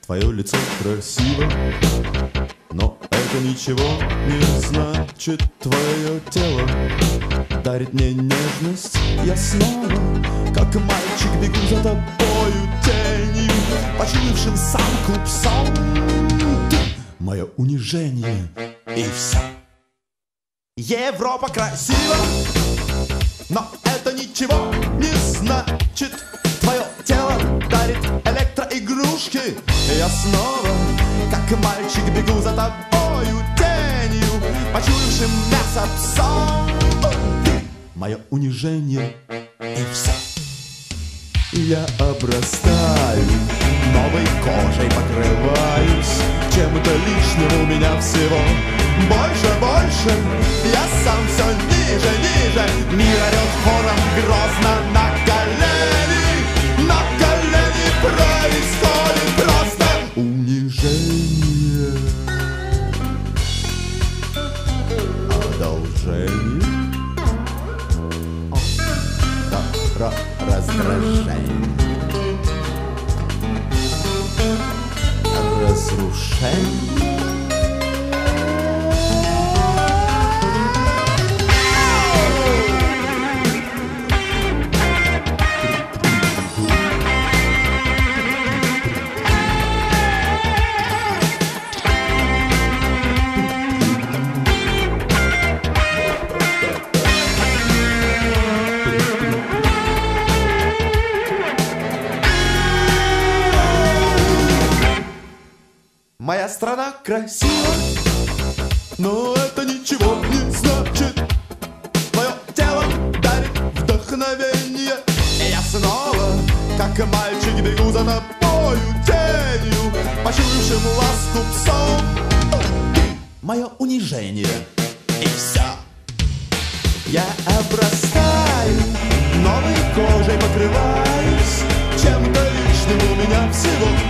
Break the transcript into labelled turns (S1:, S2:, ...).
S1: Твое лицо красиво, но это ничего не значит. Твое тело дарит мне нежность. Я снова, как мальчик, бегу за тобою тенью, почуявшим самку псом. Ты мое унижение, и все. Европа красива, но это ничего не значит. Твое тело дарит электроигрушки. Я снова, как мальчик, бегу за тобою тенью, почуявшим мясо псом. Ты мое унижение, и все. Я обрастаю новой кожей, покрываюсь чем-то лишним, у меня всего больше, больше. Я сам все ниже, ниже. Мир орет хором грозно на колени. На колени происходит просто унижение, одолжение, раздражение, разрушение. Моя страна красива, но это ничего не значит. Твое тело дарит вдохновение. И я снова, как мальчик, бегу за тобою тенью, почуявшим ласку псом. Мое унижение, и все. Я обрастаю новой кожей, покрываюсь чем-то лишним, у меня всего